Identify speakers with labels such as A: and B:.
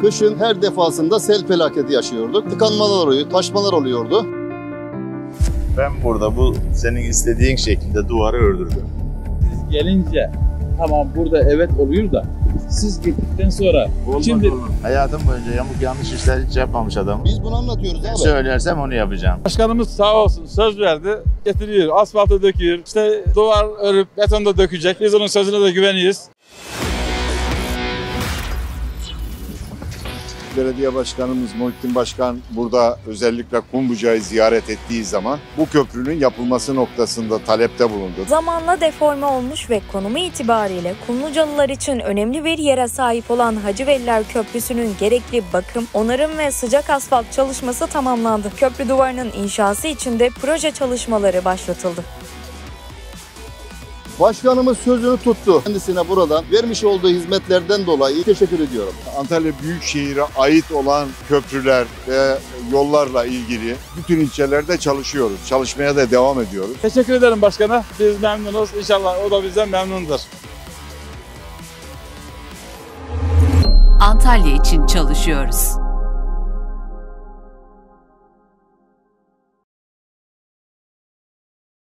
A: Kışın her defasında sel felaketi yaşıyorduk. Tıkanmalar oluyor, taşmalar oluyordu.
B: Ben burada bu senin istediğin şekilde duvarı ördürdüm.
C: Siz gelince tamam burada evet oluyor da siz gittikten sonra şimdi
B: Hayatım boyunca yamuk yanlış işler hiç yapmamış adam.
A: Biz bunu anlatıyoruz
B: Ne
A: abi.
B: söylersem onu yapacağım.
C: başkanımız sağ olsun söz verdi, getiriyor, asfaltı döküyor, işte duvar örüp beton da dökecek. Biz onun sözüne de güveniyoruz.
D: Belediye Başkanımız Muhittin Başkan burada özellikle Kumluca'yı ziyaret ettiği zaman bu köprünün yapılması noktasında talepte bulundu.
E: Zamanla deforme olmuş ve konumu itibariyle Kumlucalılar için önemli bir yere sahip olan Hacıveliler Köprüsü'nün gerekli bakım, onarım ve sıcak asfalt çalışması tamamlandı. Köprü duvarının inşası için de proje çalışmaları başlatıldı.
A: Başkanımız sözünü tuttu. Kendisine buradan vermiş olduğu hizmetlerden dolayı teşekkür ediyorum.
D: Antalya Büyükşehir'e ait olan köprüler ve yollarla ilgili bütün ilçelerde çalışıyoruz. Çalışmaya da devam ediyoruz.
C: Teşekkür ederim başkana. Biz memnunuz. İnşallah o da bizden memnundur.
F: Antalya için çalışıyoruz.